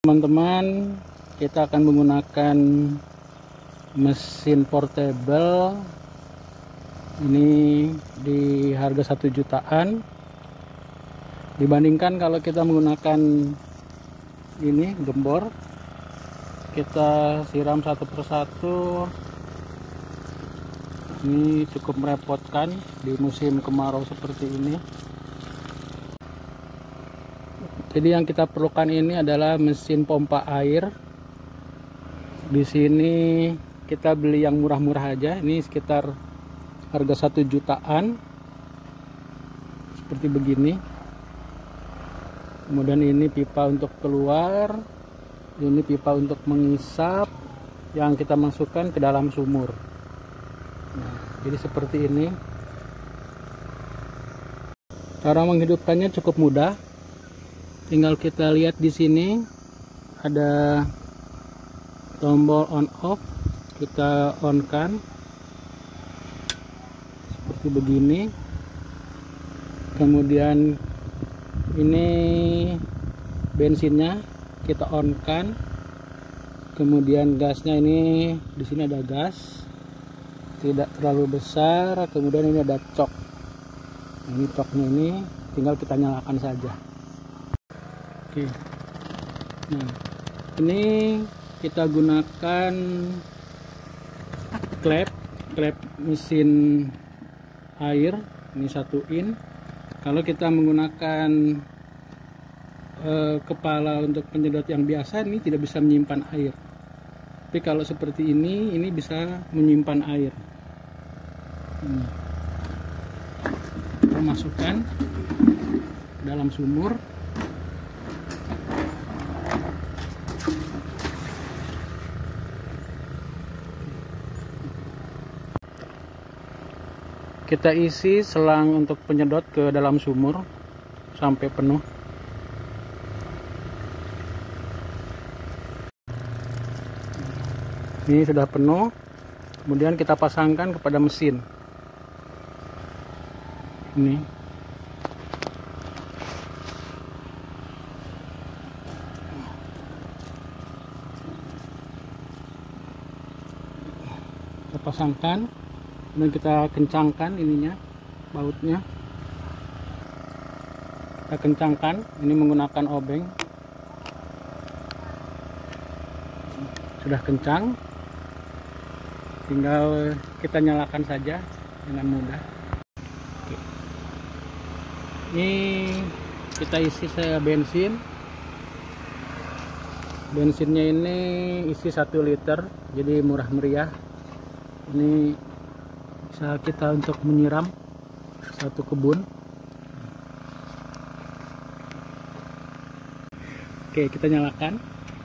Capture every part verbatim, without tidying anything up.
Teman-teman, kita akan menggunakan mesin portable ini di harga satu jutaan, dibandingkan kalau kita menggunakan ini gembor. Kita siram satu persatu, ini cukup merepotkan di musim kemarau seperti ini. Jadi yang kita perlukan ini adalah mesin pompa air. Di sini kita beli yang murah-murah aja, ini sekitar harga satu jutaan, seperti begini. Kemudian ini pipa untuk keluar, ini pipa untuk mengisap yang kita masukkan ke dalam sumur. Nah, jadi seperti ini. Cara menghidupkannya cukup mudah. Tinggal kita lihat di sini ada tombol on off, kita on kan seperti begini. Kemudian ini bensinnya kita on kan, kemudian gasnya ini di sini ada gas tidak terlalu besar, kemudian ini ada cok. Ini coknya ini tinggal kita nyalakan saja. Oke, nah ini kita gunakan klep klep mesin air, ini satu in. Kalau kita menggunakan eh, kepala untuk penyedot yang biasa, ini tidak bisa menyimpan air. Tapi kalau seperti ini, ini bisa menyimpan air. Hmm. Kita masukkan dalam sumur. Kita isi selang untuk penyedot ke dalam sumur sampai penuh. Ini sudah penuh. Kemudian kita pasangkan kepada mesin. Ini. Kita pasangkan. Dan kita kencangkan ininya, bautnya kita kencangkan. Ini menggunakan obeng, sudah kencang, tinggal kita nyalakan saja dengan mudah. Oke. Ini kita isi saya bensin bensinnya ini isi satu liter, jadi murah meriah. Ini bisa kita untuk menyiram satu kebun. Oke, kita nyalakan.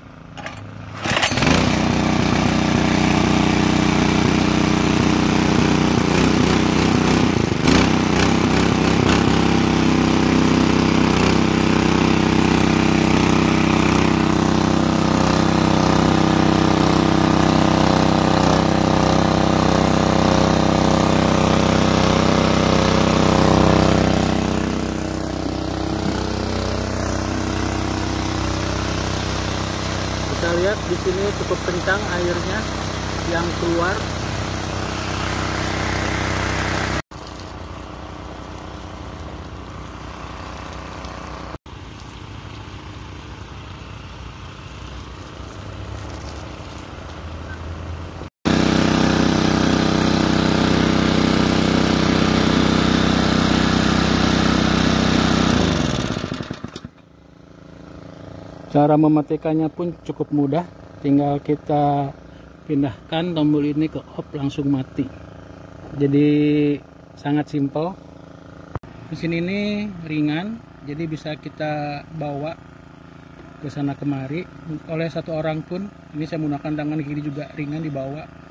Kita lihat di sini cukup kencang airnya yang keluar. Cara mematikannya pun cukup mudah, tinggal kita pindahkan tombol ini ke off, langsung mati. Jadi sangat simpel. Mesin ini ringan, jadi bisa kita bawa ke sana kemari oleh satu orang pun. Ini saya menggunakan tangan kiri juga, ringan dibawa.